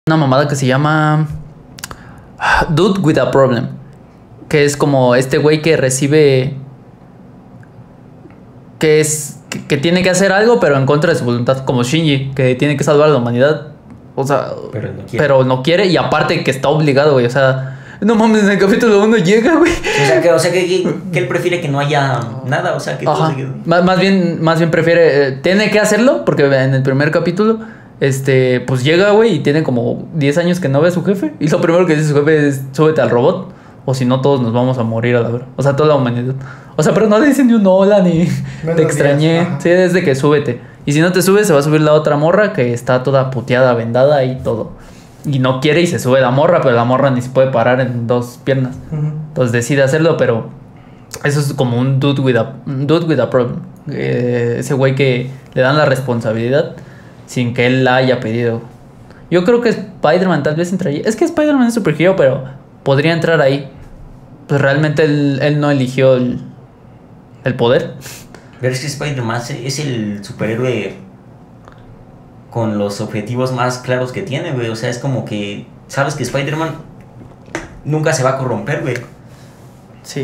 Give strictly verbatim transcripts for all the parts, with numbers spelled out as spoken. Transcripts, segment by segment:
Una mamada que se llama Dude with a Problem, que es como este güey que recibe, que es que, que tiene que hacer algo pero en contra de su voluntad, como Shinji, que tiene que salvar a la humanidad, o sea, pero no quiere, pero no quiere y aparte que está obligado, güey, o sea, no mames, en el capítulo uno llega, güey. O sea, que, o sea que, que, que él prefiere que no haya nada, o sea, que todo se quede. Más, más bien, más bien prefiere, eh, tiene que hacerlo, porque en el primer capítulo, este, pues llega, güey, y tiene como diez años que no ve a su jefe, y lo primero que dice su jefe es, súbete al robot, o si no todos nos vamos a morir a la verdad. O sea, toda la humanidad. O sea, pero no le dicen ni un hola, ni Buenos te extrañé. días, Sí, desde que súbete. Y si no te subes, se va a subir la otra morra que está toda puteada, vendada y todo. Y no quiere y se sube la morra, pero la morra ni se puede parar en dos piernas. Uh-huh. Entonces decide hacerlo, pero eso es como un dude with a, un dude with a problem. Eh, ese güey que le dan la responsabilidad sin que él la haya pedido. Yo creo que Spider-Man tal vez entraría. Es que Spider-Man es superhero, pero podría entrar ahí. Pues realmente él, él no eligió el, el poder. Pero es que Spider-Man es el superhéroe con los objetivos más claros que tiene, güey. O sea, es como que sabes que Spider-Man nunca se va a corromper, güey. Sí.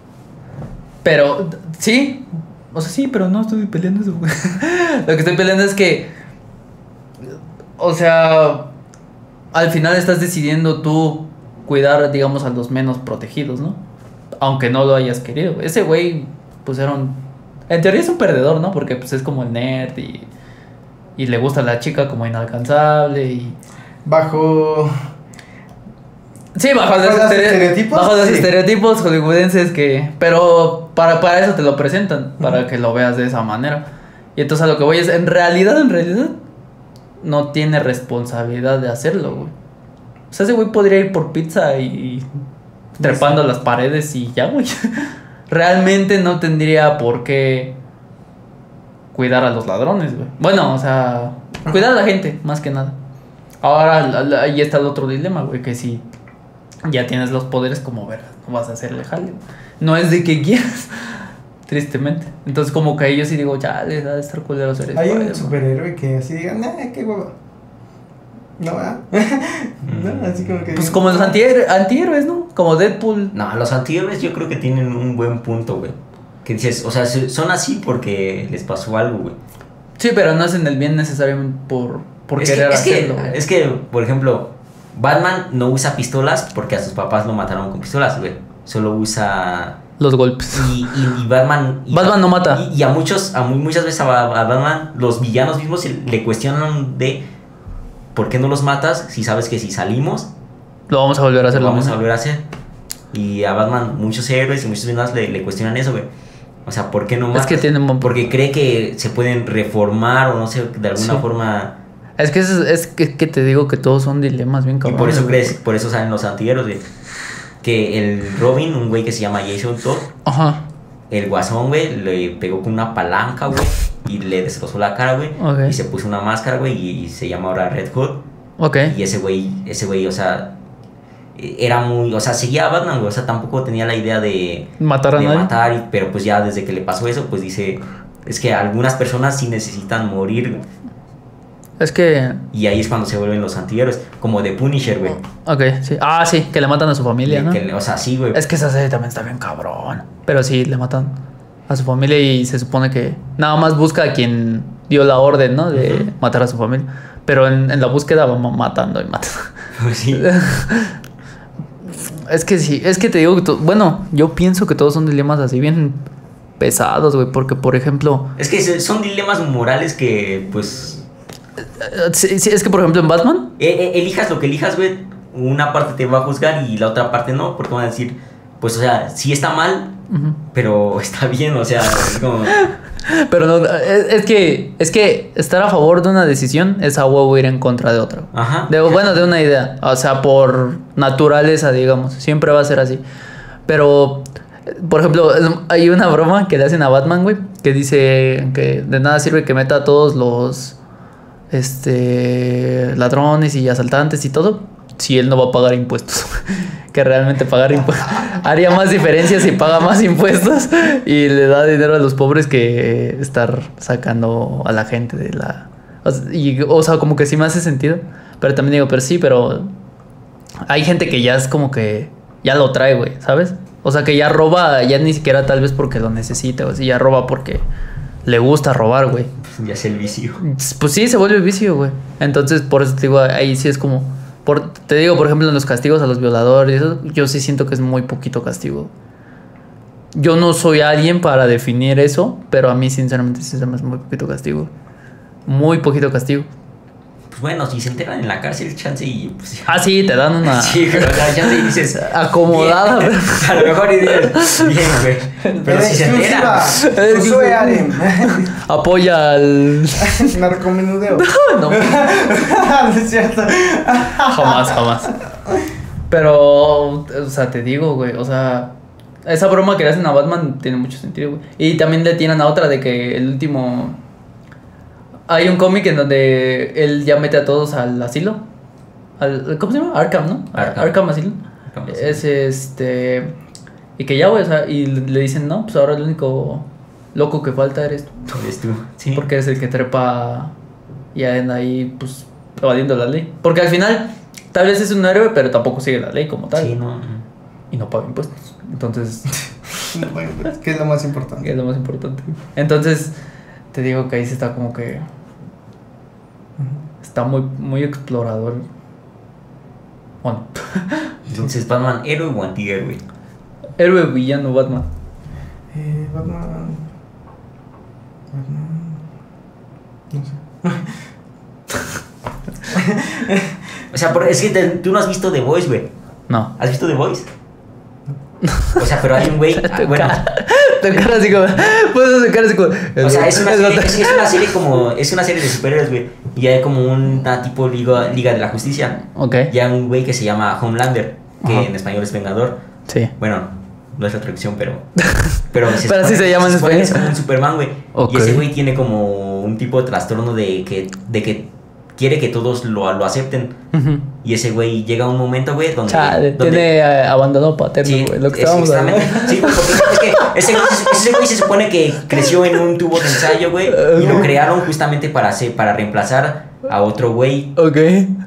Pero, sí. O sea, sí, pero no estoy peleando eso, güey. Lo que estoy peleando es que, o sea, al final estás decidiendo tú cuidar, digamos, a los menos protegidos, ¿no? Aunque no lo hayas querido. Ese güey, pues era un... En teoría es un perdedor, ¿no? Porque pues es como el nerd y... Y le gusta a la chica como inalcanzable y... Bajo... Sí, bajo, ¿Bajo los, los estere... estereotipos? bajo los Sí. estereotipos hollywoodenses que... Pero para, para eso te lo presentan, para uh-huh. que lo veas de esa manera. Y entonces a lo que voy es, en realidad, en realidad, no tiene responsabilidad de hacerlo, güey. O sea, ese güey podría ir por pizza y... trepando sí. las paredes y ya, güey. Realmente no tendría por qué cuidar a los ladrones, güey. Bueno, o sea, cuidar a la gente, más que nada. Ahora, ahí está el otro dilema, güey, que si ya tienes los poderes, como ver, no vas a hacerle jale. No es de que quieras, tristemente. Entonces, como que yo sí digo, ya, les da de estar culeros eres. Hay padre, un superhéroe que así diga, nah, qué huevo. No, ¿verdad? No, así como que... Pues como los antihéroes, antihéroes, ¿no? Como Deadpool. No, los antihéroes yo creo que tienen un buen punto, güey. Que dices, o sea, son así porque les pasó algo, güey. Sí, pero no hacen el bien necesariamente por, por es querer que, es hacerlo. Que, es que, por ejemplo, Batman no usa pistolas porque a sus papás lo mataron con pistolas, güey. Solo usa... los golpes. Y, y, y Batman... Y Batman no mata. Y, y a muchos, a muy, muchas veces a, a Batman, los villanos mismos le cuestionan de... ¿Por qué no los matas si sabes que si salimos lo vamos a volver a hacer? Lo vamos a volver a hacer. Y a Batman muchos héroes y muchos villanos le, le cuestionan eso, güey. O sea, ¿por qué no matas? Es que tienen... Porque cree que se pueden reformar o no sé, de alguna sí. forma... Es que es, es que, que te digo que todos son dilemas bien cabrones. Y por eso crees, por eso salen los antihéroes, güey. Que el Robin, un güey que se llama Jason Todd, ajá. El Guasón, güey, le pegó con una palanca, güey, y le destrozó la cara, güey. Okay. Y se puso una máscara, güey, y, y se llama ahora Red Hood. Ok. Y ese güey, ese güey, o sea, era muy, o sea, seguía a Batman, güey, o sea, tampoco tenía la idea de matar a de nadie. matar, y, pero pues ya desde que le pasó eso, pues dice, es que algunas personas sí necesitan morir, güey. Es que... Y ahí es cuando se vuelven los antihéroes, como de Punisher, güey. Ok, sí. Ah, sí, que le matan a su familia, ¿no? Que, o sea, sí, güey. Es que esa serie también está bien cabrón. Pero sí, le matan a su familia y se supone que nada más busca a quien dio la orden, ¿no? De uh-huh. matar a su familia. Pero en, en la búsqueda va matando y matando. Pues sí. Es que sí, es que te digo que... To- bueno, yo pienso que todos son dilemas así bien pesados, güey. Porque, por ejemplo... Es que son dilemas morales que, pues... Sí, sí, es que por ejemplo en Batman eh, eh, elijas lo que elijas, güey, una parte te va a juzgar y la otra parte no, porque van a decir, pues o sea, sí está mal, uh-huh. pero está bien, o sea, es como... pero no, es, es que es que estar a favor de una decisión es a huevo ir en contra de otra. Ajá. De, bueno, de una idea, o sea, por naturaleza, digamos, siempre va a ser así. Pero por ejemplo, hay una broma que le hacen a Batman, güey, que dice que de nada sirve que meta a todos los este ladrones y asaltantes y todo si él no va a pagar impuestos. Que realmente pagar impuestos haría más diferencia si paga más impuestos y le da dinero a los pobres que estar sacando a la gente de la... O sea, y, o sea, como que sí me hace sentido. Pero también digo, pero sí, pero hay gente que ya es como que ya lo trae, güey, ¿sabes? O sea, que ya roba, ya ni siquiera tal vez porque lo necesita, o sea, ya roba porque le gusta robar, güey. Ya es el vicio. Pues sí, se vuelve vicio, güey. Entonces, por eso te digo, ahí sí es como... Por, te digo, por ejemplo, en los castigos a los violadores, eso, yo sí siento que es muy poquito castigo. Yo no soy alguien para definir eso, pero a mí sinceramente sí se me hace muy poquito castigo. Muy poquito castigo. Pues bueno, si se enteran en la cárcel, chance y... Pues, Ah, sí, te dan una... sí, pero ya chance y dices... acomodada, bien. A lo mejor y dices, bien, güey. Pero si se enteran... Josué Arem. Apoya al... Narcomenudeo. No, No es cierto. jamás, jamás. Pero, o sea, te digo, güey, o sea... Esa broma que le hacen a Batman tiene mucho sentido, güey. Y también le tienen a otra de que el último... Hay un cómic en donde él ya mete a todos al asilo. Al, ¿Cómo se llama? Arkham, ¿no? Arkham. Arkham Asylum. Arkham Asylum. Es este... Y que ya, güey, o sea, y le dicen, no, pues ahora el único loco que falta eres tú. Eres tú, sí. Porque eres el que trepa y anda ahí, pues, evadiendo la ley. Porque al final, tal vez es un héroe, pero tampoco sigue la ley como tal. Sí, no. Y no paga impuestos. Entonces, No, bueno, ¿qué es lo más importante? que es lo más importante. Entonces, te digo que ahí se está como que... Está muy, muy explorador. Bueno, Entonces, Batman, héroe o antihéroe. héroe, villano, Batman. Eh, Batman. Batman. No sé. O sea, por- es que te- tú no has visto The Voice, güey. No. ¿Has visto The Voice? O sea, pero hay un güey... ah, Tu bueno, cara, tu cara así como... Puedes hacer cara así como... o sea, es una serie, es, es una serie como... Es una serie de superhéroes, güey. Y hay como una tipo Liga, Liga de la Justicia. Ok. Y hay un güey que se llama Homelander, que Ajá. en español es Vengador. Sí. Bueno, no es la traducción, pero... Pero, Pero supone- así se llama en supone que es español. como un Superman, güey. Ok. Y ese güey tiene como un tipo de trastorno de que, de que quiere que todos lo, lo acepten. Ujú. Y ese güey llega a un momento, güey, donde... Chale, donde tiene eh, abandono paterno, sí, güey. Lo que es estábamos hablando. exactamente. Sí, porque es que ese güey, se- ese güey se supone que creció en un tubo de ensayo, güey. Y lo crearon justamente para, hacer, para reemplazar a otro güey Ok.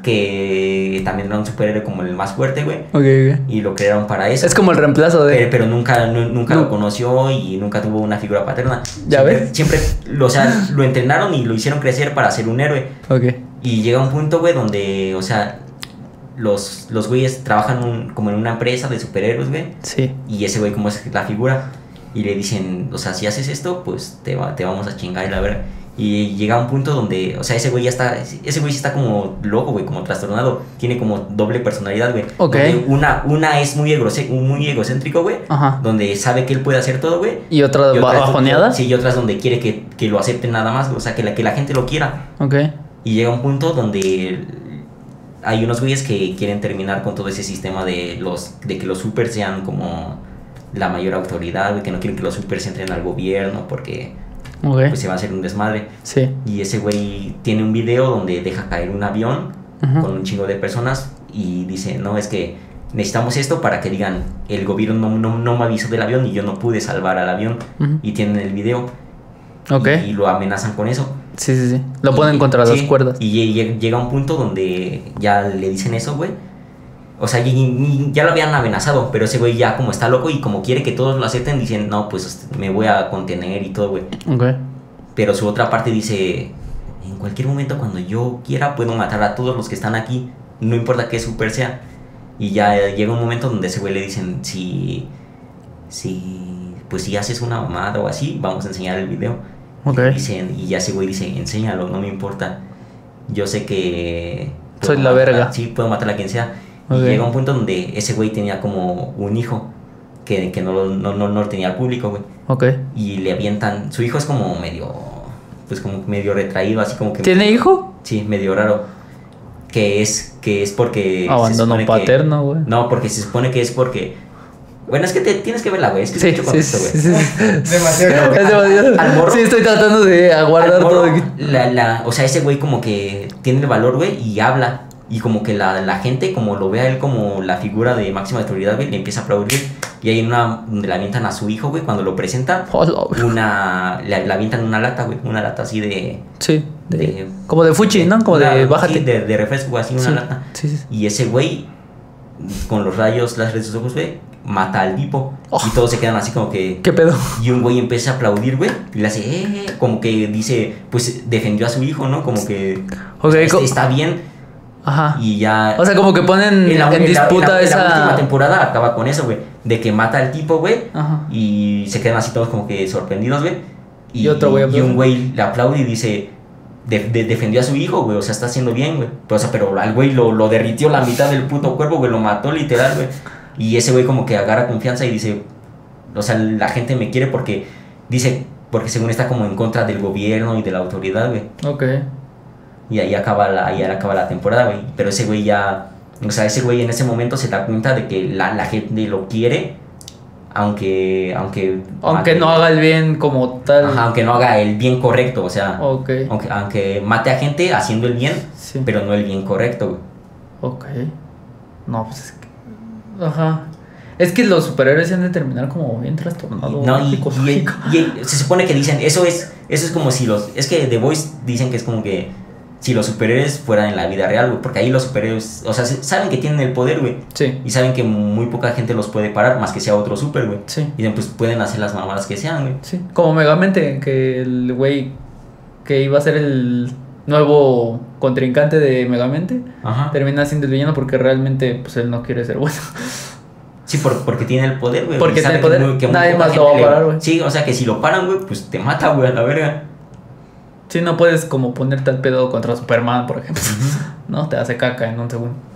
que también era un superhéroe como el más fuerte, güey. Ok, ok. Y lo crearon para eso. Es como el reemplazo de... Pero, pero nunca, nu- nunca No. lo conoció y nunca tuvo una figura paterna. ¿Ya siempre, ves? Siempre, lo- o sea, lo entrenaron y lo hicieron crecer para ser un héroe. Ok. Y llega un punto, güey, donde, o sea, los, los güeyes trabajan un- como en una empresa de superhéroes, güey. Sí. Y ese güey como es la figura. Y le dicen, o sea, si haces esto, pues te, va, te vamos a chingar y la verdad. Y llega un punto donde, o sea, ese güey ya está, ese güey sí está como loco, güey, como trastornado. Tiene como doble personalidad, güey. Ok. Donde Una, una es muy, egocé- muy egocéntrico, güey. Ajá. Donde sabe que él puede hacer todo, güey. ¿Y otra Y ba- otras- bajoneada? Sí, y otras donde quiere que, que lo acepten nada más, o sea, que la, que la gente lo quiera. Ok. Y llega un punto donde hay unos güeyes que quieren terminar con todo ese sistema de los de que los super sean como la mayor autoridad, güey, que no quieren que los supers entren al gobierno porque Ok. pues se va a hacer un desmadre. Sí. Y ese güey tiene un video donde deja caer un avión Ujú. con un chingo de personas y dice, no, es que necesitamos esto para que digan, el gobierno no, no, no me avisó del avión y yo no pude salvar al avión. Ujú. Y tienen el video Ok. y, y lo amenazan con eso. Sí, sí, sí. Lo Y- ponen contra sí, las cuerdas. Y lle- lle- llega un punto donde ya le dicen eso, güey. O sea, y- y- ya lo habían amenazado, pero ese güey ya como está loco y como quiere que todos lo acepten, dicen, no, pues me voy a contener y todo, güey. Ok. Pero su otra parte dice, en cualquier momento cuando yo quiera puedo matar a todos los que están aquí, no importa qué super sea. Y ya llega un momento donde ese güey le dicen, si, si, pues si haces una mamada o así, vamos a enseñar el video. Ok. Y, dicen, y ya ese güey dice, enséñalo, no me importa. Yo sé que... Soy puedo la matar- verga. Sí, puedo matar a quien sea. Ok. Y llega un punto donde ese güey tenía como un hijo que, que no, lo- no, no, no lo tenía al público, güey. Ok. Y le avientan... Su hijo es como medio... Pues como medio retraído, así como que... ¿Tiene hijo? Sí, medio raro. Que es, que es porque... se Abandono supone que- paterno, güey. No, porque se supone que es porque... Bueno, es que te, tienes que verla, güey. Es que Sí, es mucho sí, contexto, sí, güey. sí, sí. Demasiado. Es demasiado. Al morro- Sí, estoy tratando de aguardar Al morro, todo aquí. la, la, o sea, ese güey como que tiene el valor, güey, y habla. Y como que la, la gente, como lo ve a él como la figura de máxima autoridad, güey, le empieza a aplaudir. Y hay una donde le avientan a su hijo, güey, cuando lo presenta. Hola, güey. Una, le, le avientan una lata, güey, una lata así de, Sí. De, de- como de fuchi, ¿no? Como una- de bájate. sí, de, de refresco, así una Sí, lata. sí, sí. Y ese güey, con los rayos láser de sus ojos, güey, mata al tipo. Oh. Y todos se quedan así como que. ¿Qué pedo? Y un güey empieza a aplaudir, güey. Y le hace, eh, eh", como que dice, pues defendió a su hijo, ¿no? Como que Ok, este, co- está bien. Ajá. Y ya. O sea, como que ponen en, la, en la- disputa en la- en la última esa. temporada acaba con eso, güey. De que mata al tipo, güey. Ajá. Y se quedan así todos como que sorprendidos, güey. Y, Y otro güey y aplaude. un güey le aplaude y dice, de- de- defendió a su hijo, güey. O sea, está haciendo bien, güey. Pero, o sea, pero al güey lo, lo derritió la mitad del puto cuerpo, güey. Lo mató literal, güey. Y ese güey como que agarra confianza y dice, o sea, la gente me quiere porque, dice, porque según está como en contra del gobierno y de la autoridad, güey. Ok. Y ahí acaba la, ahí acaba la temporada, güey. Pero ese güey ya, o sea, ese güey en ese momento se da cuenta de que la, la gente lo quiere, aunque, aunque, Aunque mate- no haga el bien como tal. Ajá, aunque no haga el bien correcto, o sea, Ok. aunque, aunque mate a gente haciendo el bien, Sí. pero no el bien correcto, güey. Ok. No, pues es que. Ajá. Es que los superhéroes se han de terminar como bien trastornados. No, y, psicológico. y- y se supone que dicen, eso es, eso es como si los, es que The Voice dicen que es como que si los superhéroes fueran en la vida real, güey, porque ahí los superhéroes, o sea, se- saben que tienen el poder, güey, Sí, y saben que muy poca gente los puede parar, más que sea otro super, güey. sí. Y dicen, pues pueden hacer las mamadas que sean, güey. Sí. Como Megamente, que el güey que iba a ser el nuevo contrincante de Megamente Ajá. termina siendo el villano porque realmente pues él no quiere ser bueno. Sí, por- porque tiene el poder, güey. Porque y sabe tiene que poder, muy- que muy nadie poca más lo va a gente le- parar, güey. Sí, o sea que si lo paran, güey, pues te mata, güey, a la verga. Sí, no puedes como ponerte al pedo contra Superman, por ejemplo. No, te hace caca en un segundo.